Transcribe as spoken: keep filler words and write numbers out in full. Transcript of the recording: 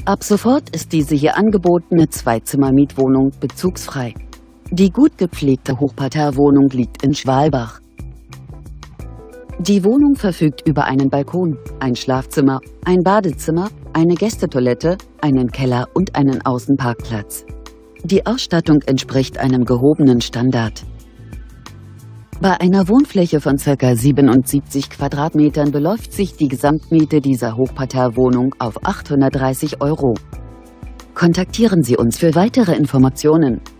Ab sofort ist diese hier angebotene Zwei-Zimmer-Mietwohnung bezugsfrei. Die gut gepflegte Hochparterrewohnung liegt in Schwalbach. Die Wohnung verfügt über einen Balkon, ein Schlafzimmer, ein Badezimmer, eine Gästetoilette, einen Keller und einen Außenparkplatz. Die Ausstattung entspricht einem gehobenen Standard. Bei einer Wohnfläche von ca. siebenundsiebzig Quadratmetern beläuft sich die Gesamtmiete dieser Hochparterrewohnung auf achthundertdreißig Euro. Kontaktieren Sie uns für weitere Informationen.